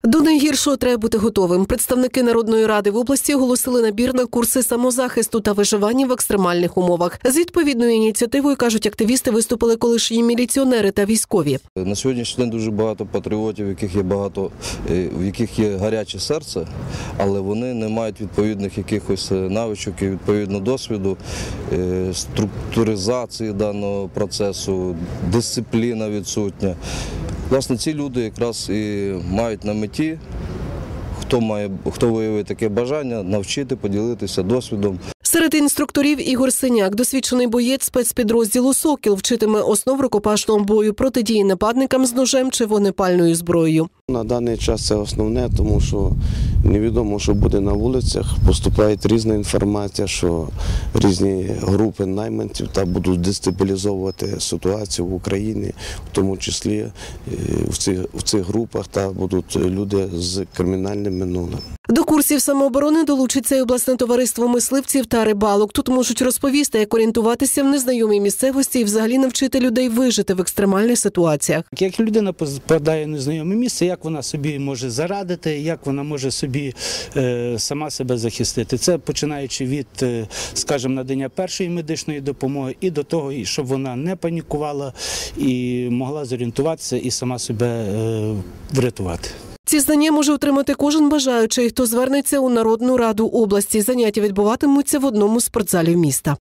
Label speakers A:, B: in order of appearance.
A: До найгіршого треба бути готовим. Представники Народної ради в області оголосили набір на курси самозахисту та виживання в екстремальних умовах. З відповідною ініціативою, кажуть активісти, виступили колишні міліціонери та військові.
B: На сьогоднішній день дуже багато патріотів, в яких є гаряче серце, але вони не мають відповідних якихось навичок і відповідного досвіду, структуризації даного процесу, дисципліна відсутня. Власне, ці люди якраз і мають на меті, хто виявить таке бажання, навчити, поділитися досвідом.
A: Серед інструкторів Ігор Синяк, досвідчений боєць спецпідрозділу «Сокіл», вчитиме основ рукопашного бою, протидії нападникам з ножем чи вогнепальною зброєю.
C: На даний час це основне, тому що невідомо, що буде на вулицях. Поступає різна інформація, що різні групи найманців будуть дестабілізовувати ситуацію в Україні, в тому числі в цих групах будуть люди з кримінальним минулим.
A: До курсів самооборони долучиться й обласне товариство мисливців та рибалок. Тут можуть розповісти, як орієнтуватися в незнайомій місцевості і взагалі навчити людей вижити в екстремальних ситуаціях.
D: Як людина попадає в незнайоме місце, як вона собі може зарадити, як вона може собі сама себе захистити. Це починаючи від, скажімо, надання першої медичної допомоги і до того, щоб вона не панікувала і могла зорієнтуватися і сама себе врятувати.
A: Ці знання може отримати кожен бажаючий, хто звернеться у Народну раду області. Заняття відбуватимуться в одному з спортзалів міста.